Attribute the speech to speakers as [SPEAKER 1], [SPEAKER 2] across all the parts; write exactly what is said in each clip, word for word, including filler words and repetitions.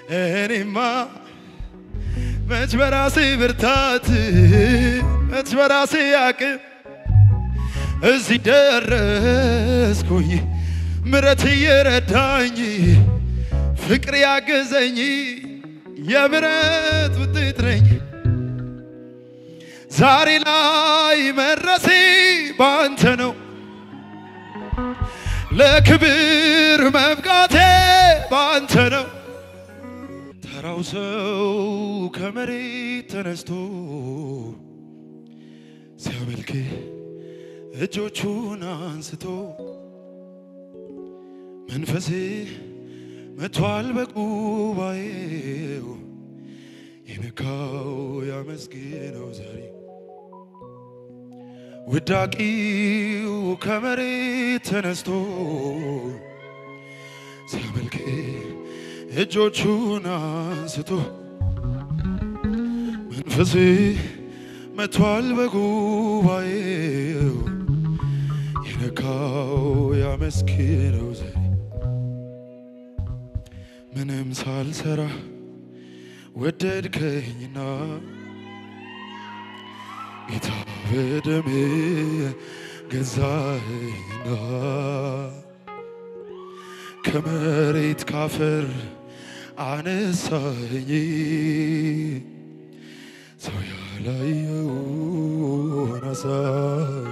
[SPEAKER 1] እኔማ መች በራሴ ብርታት መች በራሴ አቅም እዚህ ደረስኩኝ ምሕረት የረዳኝ ፍቅር ያገዘኝ የምሕረት ውጤት ነኝ ዛሬ ላይ መድረሴ ባንተ ነው ለክብር መብቃቴ ባንተ ነው ተራው ሰው ከመሬት ተነስቶ ሲያመልክ እጆቹን አንስቶ መንፈሴ መቷል በጉባኤው የነካው ያመስግነው ዛሬ ውዳቂው ከመሬት ተነስቶ ሲያመልክ እጆቹን አንስቶ መንፈሴ መቷል በጉባኤው የነካው ያመስግነው ዛሬ ምንም ሳልሰራ ወደድከኝና ጌታ በደሜ ገዛኸኝና ከመሬት ካፈር አነሳኸኝ ሰው ያላየውን አሳይ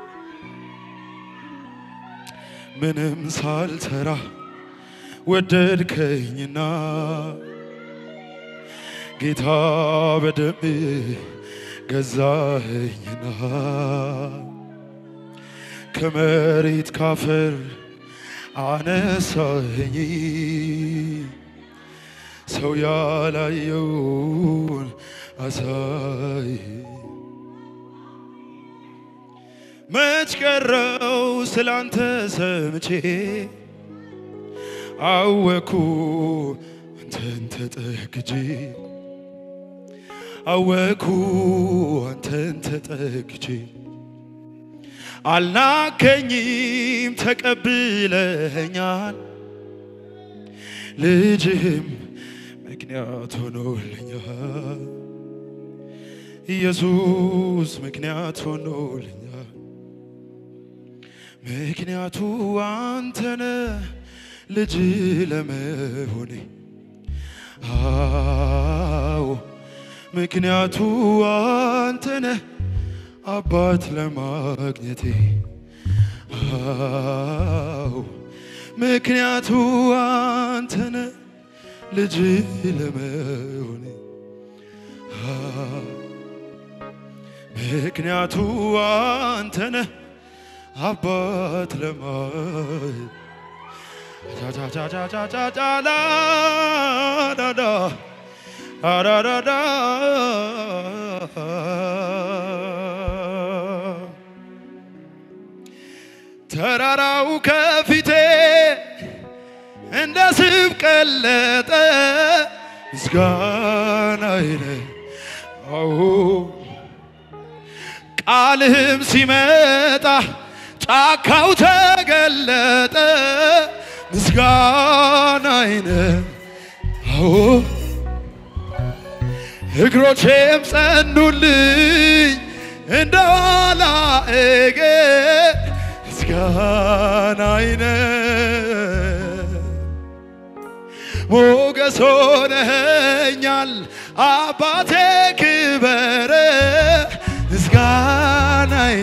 [SPEAKER 1] ምንም ሳልሰራ ወደድከኝና ጌታ በደሜ ገዛኸኝና ከመሬት ካፈር አነሳኸኝ ሰው ያላየውን አሳይ መች ቀረው ስላንተ ሰምቼ አወኩ አንተን ተጠግቼ አወኩ አንተን ተጠግቼ አልናከኝም ተቀብለኸኛል ልጅህም ምክንያት ሆኖልኛል ኢየሱስ ምክንያት ሆኖልኛል ምክንያቱ አንተነ ልጅ ለመሆኔ አዎ ምክንያቱ አንተነ አባት ለማግኘቴ አዎ ምክንያቱ አንተነ ልጅ ለመሆኔ ምክንያቱ አንተነ አባት ለማግኘቴ ጃ ጃ ጃ ጃ ጃ ጃ ላ ዳ ዳ ዳ ዳ ዳ ተራራው ከፊቴ እንደ ስብ ቀለጠ ምስጋናዬ አዎ ቃልህም ሲመጣ ጫካው ተገለጠ ምስጋናዬ አዎ እግሮቼም ጸኑልኝ እንደ ዋላ እግር ምስጋናዬ ሞገስ ሆነኸኛል አባቴ ክበር ምስጋናዬ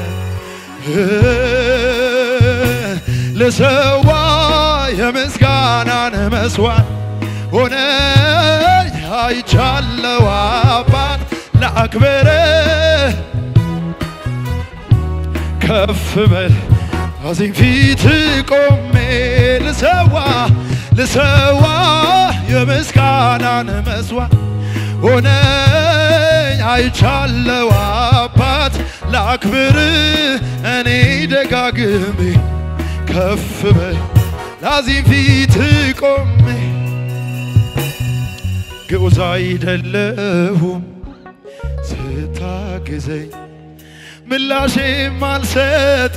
[SPEAKER 1] ለሰዋ የምስጋናን መስዋዕት ሆነኝ አይቻለሁ አባት ለአክብር ከፍ በል አዚም ፊት ቆሜ ልሰዋ ልሰዋ የምስጋናን መስዋዕት ሆነኝ አይቻለሁ አባት ለአክብር እኔ ደጋግሜ ከፍ በል አዚም ፊት ቆሜ ግዑዝ አይደለሁም ስታግዘኝ ምላሼም አልሰጥ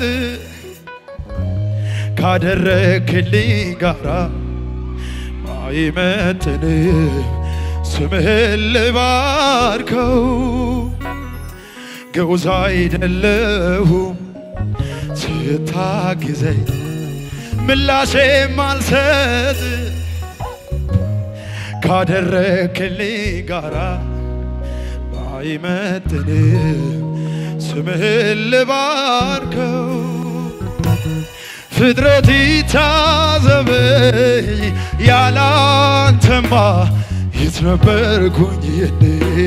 [SPEAKER 1] አይመጥንም ስምህን ልባርከው ግዑዝ አይደለሁም ስታግዘኝ ምላሼም አልሰጥ ካደረክልኝ ጋራ አይመጥንም ስምህን ልባርከው ፍጥረት ይታዘበኝ ያላንተማ የት ነበርኩኝ እኔ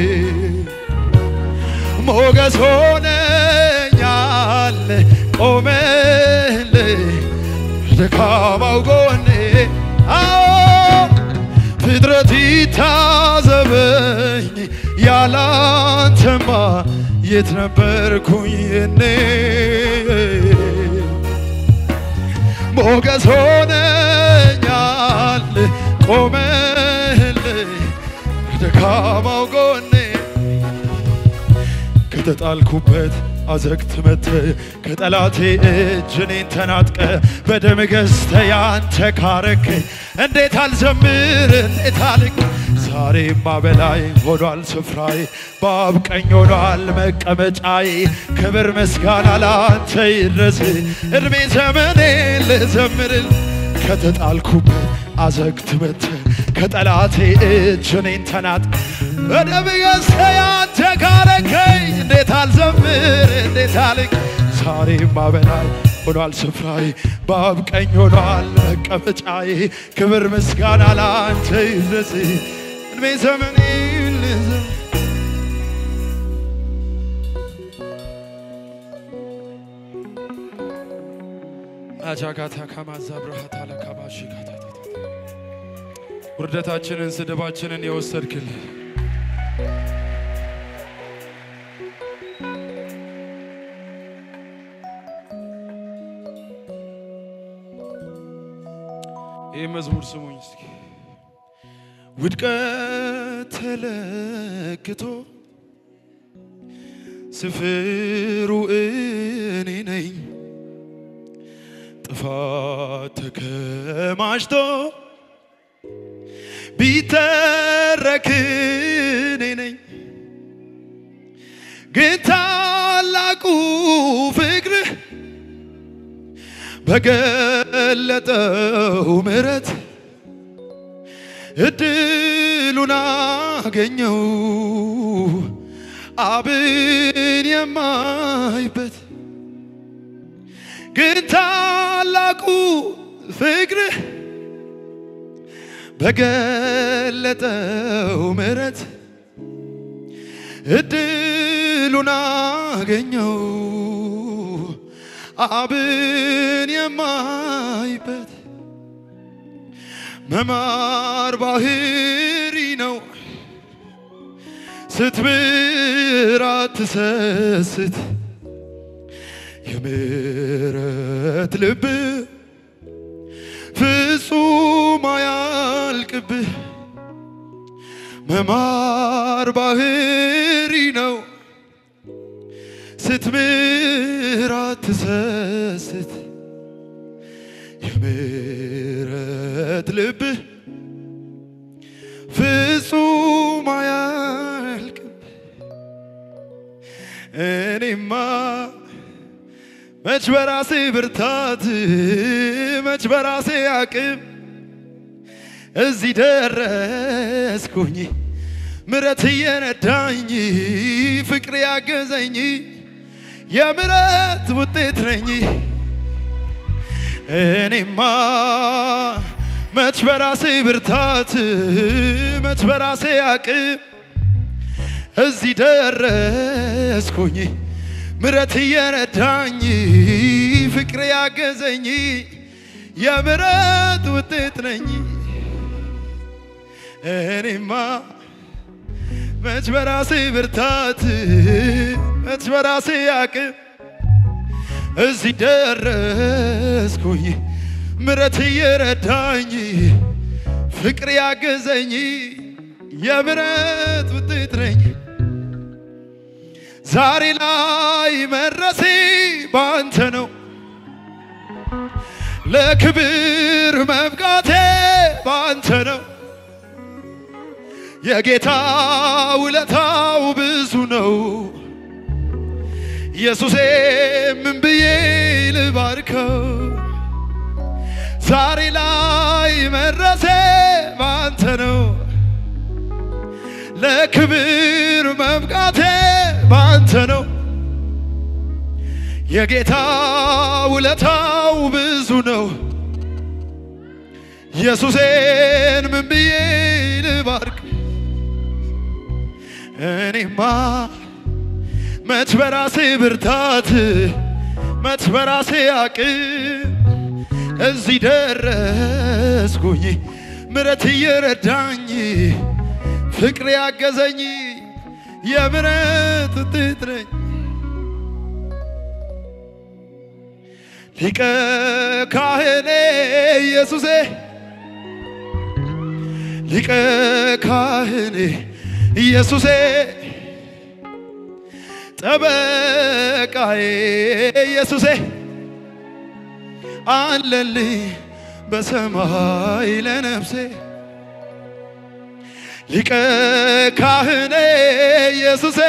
[SPEAKER 1] ሞገስ ሆነኛል ቆመህልኝ ደካማው ጎኔ አዎ ፍጥረት ይታዘበኝ ያላንተማ የት ነበርኩኝ እኔ ሞገስ ሆነኛል ቆመህልኝ ደካማው ጎኔ ከተጣልኩበት አዘግት መጥተህ ከጠላቴ እጅ እኔን ተናጥቀ በደም ገዝተህ ያንተ ካረከኝ እንዴት አልዘምር እንዴት አልቅ ዛሬማ በላይ ሆኗል ስፍራዬ በአብ ቀኝ ሆኗል መቀመጫዬ ክብር ምስጋና ላንተ ይድረስ እድሜ ዘመኔን ልዘምርል ከተጣልኩበት አዘግት መጥተህ ከጠላቴ እጅ እኔን ተናጥቀ በደም ገዝተህ ያንተ ካረከኝ እንዴት አልዘምር እንዴት አልቅ ዛሬማ በላይ ሆኗል ስፍራዬ በአብ ቀኝ ሆኗል መቀመጫዬ ክብር ምስጋና ላንተ ይድረስ እድሜ ዘመኔን ልዘምር አጃጋታ ከማዛብራታ ለካባሽ ጋታ ውርደታችንን ስድባችንን የወሰድክልን ይህ መዝሙር ስሙኝ እስኪ ውድቀት ተለክቶ ስፍሩ እኔ ነኝ ጥፋት ተከማችቶ ቢተረክ እኔ ነኝ ግን ታላቁ ፍቅርህ በገለጠው ምሕረት እድሉን አገኘው አብን የማይበት ግን ታላቁ ፍቅርህ በገለጠው ምሕረት እድሉን አገኘው አብን የማይበት መማር ባህሪ ነው ስትምር አትሰስት የምሕረት ልብ ፍጹም አያልቅብህ መማር ባህሪ ነው ስትምር አትሰስት የምሕረት ልብ ፍጹም አያልቅብህ እኔማ መች በራሴ ብርታት መች በራሴ አቅም እዚህ ደረስኩኝ ምሕረት የነዳኝ ፍቅር ያገዘኝ የምሕረት ውጤት ነኝ እኔማ መች በራሴ ብርታት መች በራሴ አቅም እዚህ ደረስኩኝ ምሕረት የነዳኝ ፍቅር ያገዘኝ የምሕረት ውጤት ነኝ እኔማ መች በራሴ ብርታት መች በራሴ አቅም እዚህ ደረስኩኝ ምሕረት የረዳኝ ፍቅር ያገዘኝ የምሕረት ውጤት ነኝ ዛሬ ላይ መድረሴ ባንተ ነው ለክብር መብቃቴ ባንተ ነው የጌታ ውለታው ብዙ ነው ኢየሱሴ ምን ብዬ ልባርከው ዛሬ ላይ መድረሴ ባንተ ነው ለክብር መብቃቴ ባንተ ነው የጌታ ውለታው ብዙ ነው ኢየሱሴን ምን ብዬ ልባርክ እኔማ መች በራሴ ብርታት መች በራሴ አቅም እዚህ ደረስኩኝ ምሕረት እየረዳኝ ፍቅር ያገዘኝ የምሕረት ውጤት ነኝ ሊቀ ካህኔ ኢየሱሴ ሊቀ ካህኔ ኢየሱሴ ጠበቃዬ ኢየሱሴ አለልኝ በሰማይ ለነፍሴ ሊቀ ካህኔ ኢየሱሴ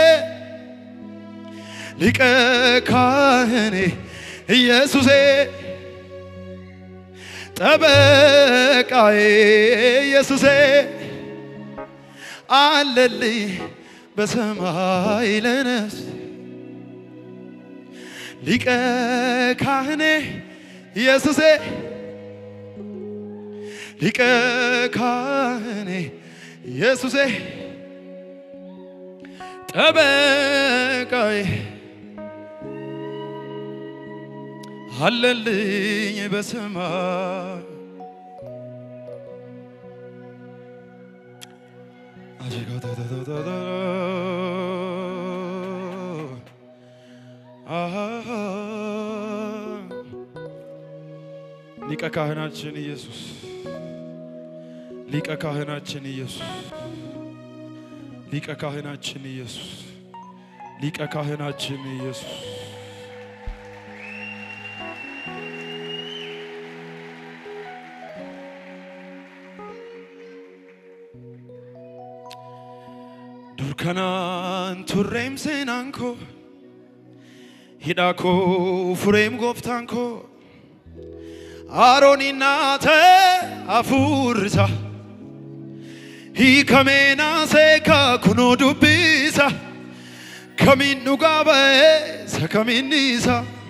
[SPEAKER 1] ሊቀ ካህኔ ኢየሱሴ ጠበቃዬ ኢየሱሴ አለልኝ በሰማይ ለነፍሴ ሊቀ ካህኔ ኢየሱሴ ሊቀ ካህኔ ኢየሱሴ ጠበቃዬ አለልኝ በሰማይ ሊቀ ካህናችን ኢየሱስ ሊቀ ካህናችን ኢየሱስ ሊቀ ካህናችን ኢየሱስ ሊቀ ካህናችን ኢየሱስ ዱርካናን ቱሬም ሴናንኮ ሂዳኮ ፍሬም ጎፍታንኮ አሮኒናተ አፉርሳ ሂከሜና ሴካ ኩኖ ዱቢሳ ከሚኑ ጋበ ሰከሚኒሳ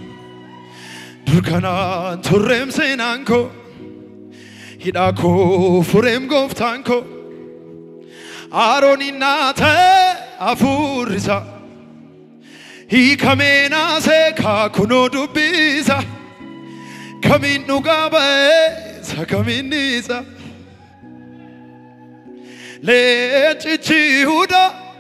[SPEAKER 1] ዱርካናን ቱሬም ሴናንኮ ሂዳኮ ፍሬም ጎፍታንኮ አሮኒናተ አፉርሳ ሂከሜና ሴካ ኩኖ ዱቢሳ ከሚኑ ጋበ ሰከሚኒሳ ለጭቺ ሁዳ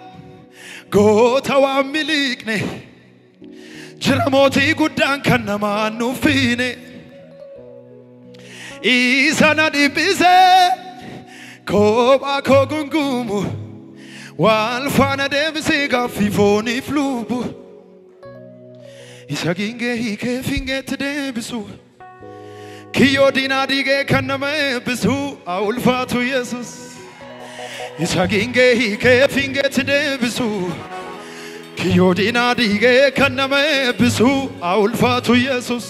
[SPEAKER 1] ጎተዋ ሚሊቅኔ ጅረሞቲ ጉዳን ከነማኑ ፊኔ ኢሳና ዲቢሴ ኮባ ኮጉንጉሙ ዋልፋና ደምሴ ጋፊፎኒ ፍሉቡ ኢሳጊንጌ ሂኬ ፊንጌ ትደብሱ ኪዮ ዲና ዲጌ ከነመ ብሱ አውልፋቱ ኢየሱስ ኢሳጊንጌ ሂኬ ፊንጌ ትደብሱ ኪዮ ዲና ዲጌ ከነመ ብሱ አውልፋቱ ኢየሱስ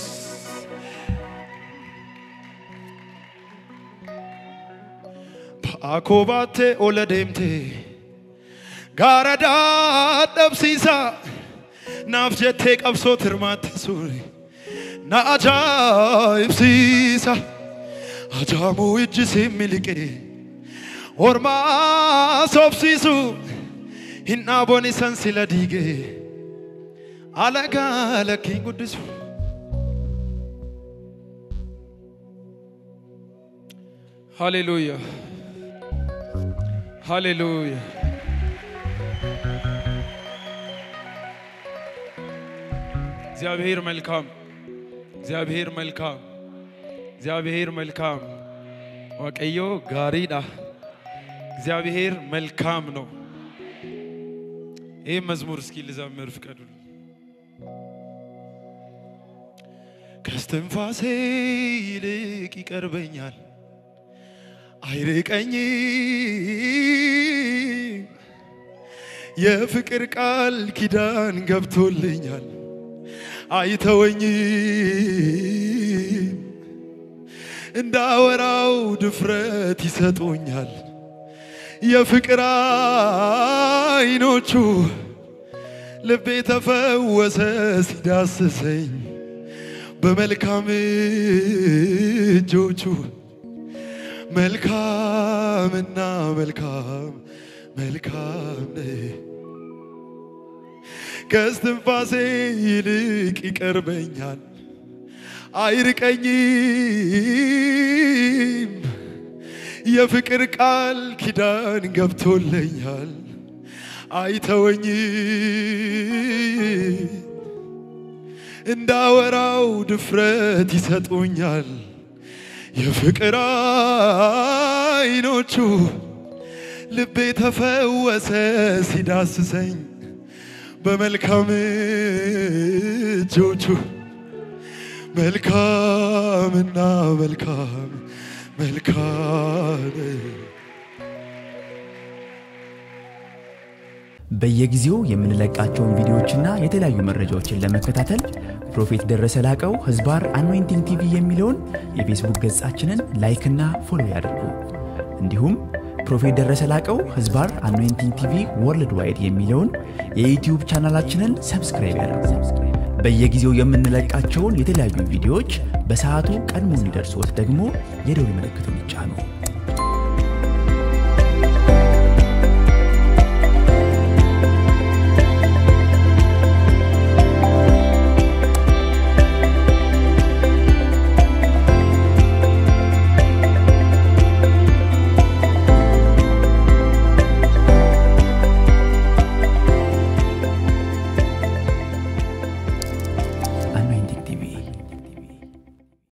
[SPEAKER 1] አኮባቴ ኦለዴምቴ ጋራዳ ደብሲሳ ናፍጀቴ ቀብሶ ትርማት ሱሪ ናአጃይብሲሳ አጃሙ እጅ ሲሚልቄ ኦርማ ሶብሲሱ ሂናቦኒ ሰንሲለዲጌ አለጋ ለኪን ጉድሱ ሃሌሉያ ሃሌሉያ እግዚአብሔር መልካም እግዚአብሔር መልካም እግዚአብሔር መልካም ወቀዮ ጋሪዳ እግዚአብሔር መልካም ነው ይህ መዝሙር እስኪ ልዘምር ፍቀዱ ከስትንፋሴ ይልቅ ይቀርበኛል አይርቀኝም የፍቅር ቃል ኪዳን ገብቶልኛል አይተወኝም እንዳወራው ድፍረት ይሰጡኛል የፍቅር አይኖቹ ልቤ ተፈወሰ ሲዳስሰኝ በመልካም እጆቹ መልካምና መልካም መልካም ከስትንፋሴ ይልቅ ይቀርበኛል አይርቀኝም የፍቅር ቃል ኪዳን ገብቶልኛል አይተወኝም እንዳወራው ድፍረት ይሰጡኛል የፍቅር አይኖቹ ልቤ ተፈወሰ ሲዳስሰኝ በመልካም እጆቹ መልካምና መልካም መልካም
[SPEAKER 2] በየጊዜው የምንለቃቸውን ቪዲዮዎችና የተለያዩ መረጃዎችን ለመከታተል ፕሮፌት ደረሰ ላቀው ህዝባር አኖይንቲንግ ቲቪ የሚለውን የፌስቡክ ገጻችንን ላይክ እና ፎሎ ያድርጉ እንዲሁም ፕሮፌት ደረሰ ላቀው ህዝባር አኖይንቲንግ ቲቪ ወርልድ ዋይድ የሚለውን የዩቲዩብ ቻናላችንን ሰብስክራይብ ያድርጉ በየጊዜው የምንለቃቸውን የተለያዩ ቪዲዮዎች በሰዓቱ ቀድሞ እንዲደርሶት ደግሞ የደወል ምልክቱን ይጫኑ